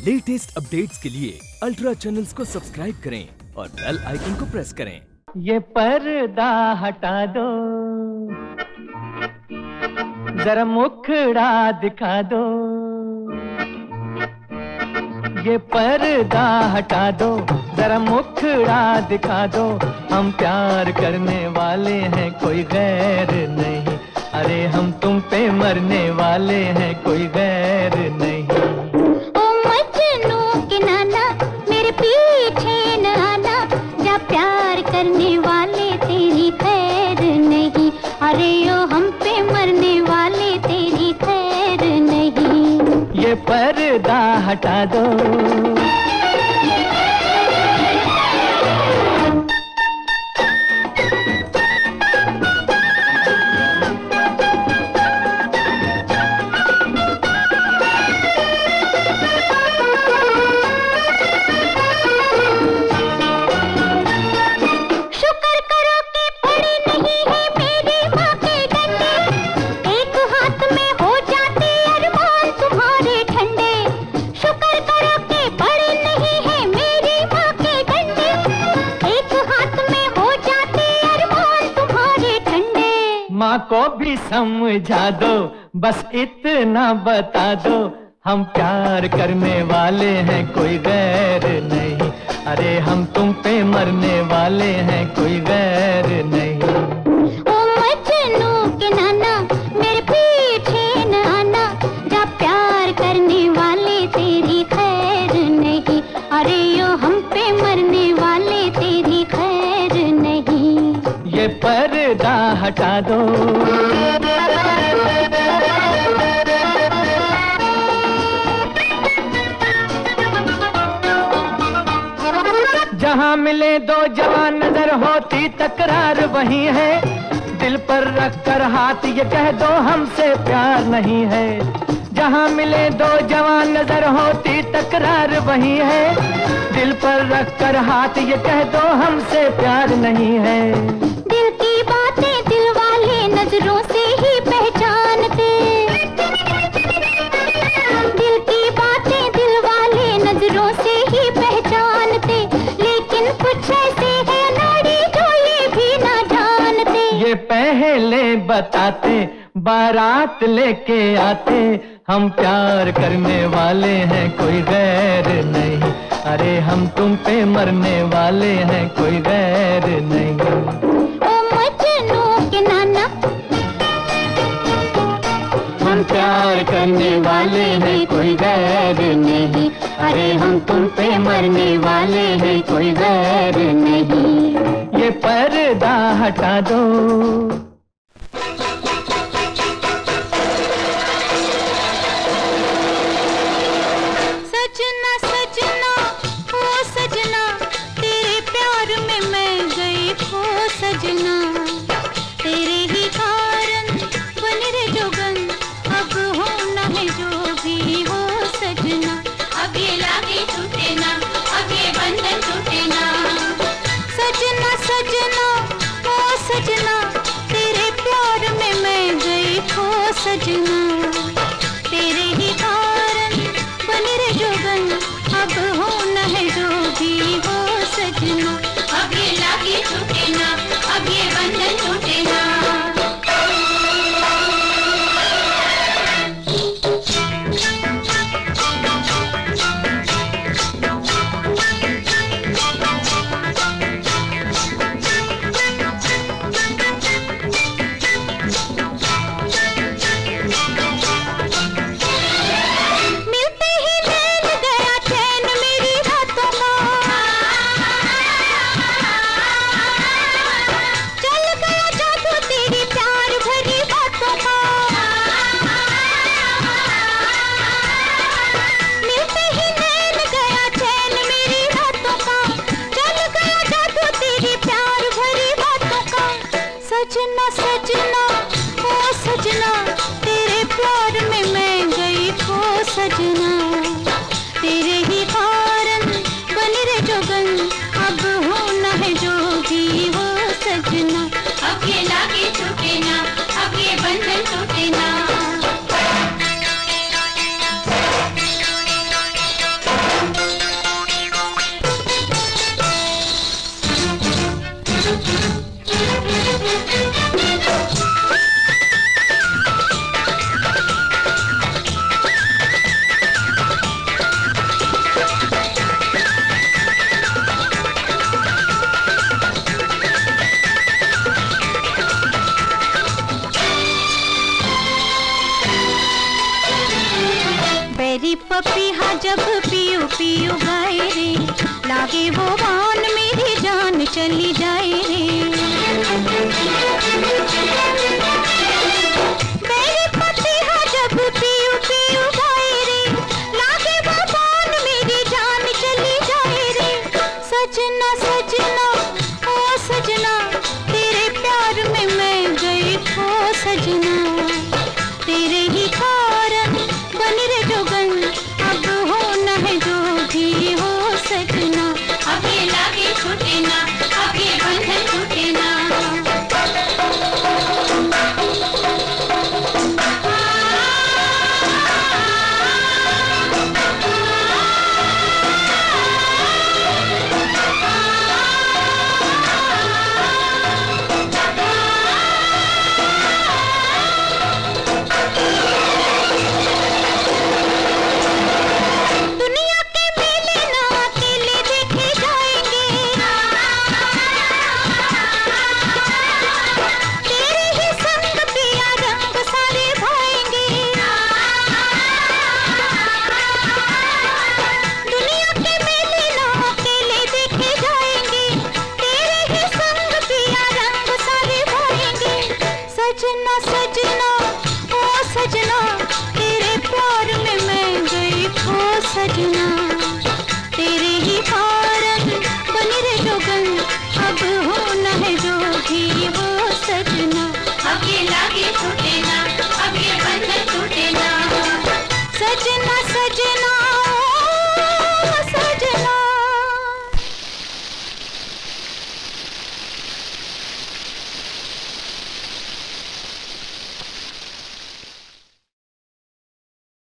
Latest updates के लिए ultra channels को सब्सक्राइब करें और बेल आइकन को प्रेस करें। ये पर्दा हटा दो, जरा मुखड़ा दिखा दो। ये पर्दा हटा दो, जरा मुखड़ा दिखा दो। हम प्यार करने वाले हैं, कोई गैर नहीं। अरे हम तुम पे मरने वाले हैं, कोई गैर नहीं। ओ मजनू के नाना, मेरे पीछे न आना। जा प्यार करने वाले तेरी खैर नहीं। अरे ओ हम पे मरने वाले तेरी खैर नहीं। ये पर्दा हटा दो। माँ को भी समझा दो, बस इतना बता दो। हम प्यार करने वाले हैं, कोई गैर नहीं। अरे हम तुम पे मरने वाले हैं, कोई गैर नहीं। ओ मजनू के नाना, मेरे पीछे न आना। जा प्यार करने वाले तेरी खैर नहीं। अरे ओ हम पे मरने वाले तेरी खैर नहीं। ये पर्दा हटा दो। जहाँ मिले दो जवान नजर होती तकरार वही है। दिल पर रख कर हाथ ये कह दो, हमसे प्यार नहीं है। जहाँ मिले दो जवान नजर होती तकरार वही है। दिल पर रख कर हाथ ये कह दो, हमसे प्यार नहीं है। दिल की बातें दिल वाले नजरों से ही पहचानते। दिल की बातें दिल वाले नजरों से ही पहचानते। लेकिन कुछ ऐसे है नाड़ी जो ये भी ना जानते। ये पहले बताते, बारात लेके आते। हम प्यार करने वाले हैं, कोई गैर नहीं। अरे हम तुम पे मरने वाले हैं, कोई गैर नहीं। ओ मजनू के नाना, हम प्यार करने वाले हैं, कोई गैर नहीं। अरे हम तुम पे मरने वाले हैं, कोई गैर नहीं। ये पर्दा हटा दो। सजना सजना ओ सजना, तेरे प्यार में मैं गई खो सजना। तेरे ही कारण बन रे जोगन, अब होना है जो भी हो सजना। अब ये लागे टूटे ना, अब ये बंधन टूटे ना। सजना सजना ओ सजना, तेरे प्यार में मैं गई खो सजना। तेरे ही कारण बन रे जोगन, अब होना है जो भी हो सजना। अब ये लागे टूटे ना, अब ये बंधन टूटे ना। सजना सजना ओ सजना, तेरे प्यार में मैं गई खो सजना। तेरे ही कारण बन रे जोगन, अब होना है जो भी हो सजना। अब ये लागे टूटे ना, अब ये बंधन टूटे ना। तेरी पपीहा जब पीयू पीयू गाए रे, लागे वो बान मेरी जान चली जाए रे। मेरी पपीहा जब पीयू पीयू गाए रे, लागे वो बान मेरी जान चली जाए रे। सजना सजना ओ सजना, तेरे प्यार में मैं गई खो सजना। तेरे ही कारण बनी रे जोगन, अब होना है जो भी हो सजना। अब ये लागे छूटे ना, अब ये बंधन टूटे ना। सजना सजना ओ सजना, तेरे प्यार में मैं गई खो सजना।